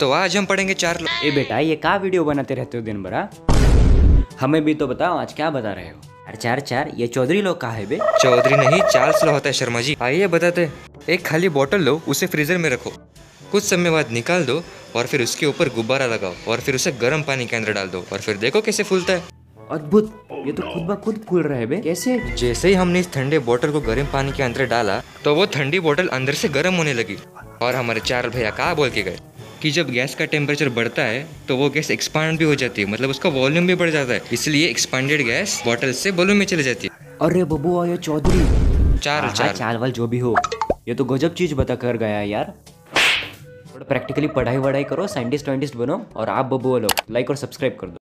तो आज हम पढ़ेंगे चार ए बेटा, ये क्या वीडियो बनाते रहते हो दिन भर? हमें भी तो बताओ, आज क्या बता रहे हो? अरे चार चार, ये चौधरी लोग कहाँ है बे? चौधरी नहीं, चार्ल्स लॉ होता है शर्मा जी। आइए बताते। एक खाली बोतल लो, उसे फ्रीजर में रखो, कुछ समय बाद निकाल दो और फिर उसके ऊपर गुब्बारा लगाओ और फिर उसे गर्म पानी के अंदर डाल दो और फिर देखो कैसे फूलता है। अद्भुत, ये तो खुद ब खुद फूल रहे बे। कैसे? जैसे ही हमने इस ठंडे बोतल को गर्म पानी के अंदर डाला तो वो ठंडी बोतल अंदर से गर्म होने लगी। और हमारे चार्ल्स भैया कहा बोल के गए कि जब गैस का टेम्परेचर बढ़ता है तो वो गैस एक्सपांड भी हो जाती है, मतलब उसका वॉल्यूम भी बढ़ जाता है, इसलिए एक्सपांडेड गैस बोतल से बलून में चली जाती है। अरे बबुआ, ये चौधरी चार चाल वाल जो भी हो, ये तो गजब चीज बता कर गया यार। थोड़ा प्रैक्टिकली पढ़ाई वढ़ाई करो, साइंटिस्ट वाइंटिस्ट बनो। और आप बबुआ लोग लाइक और सब्सक्राइब कर दो।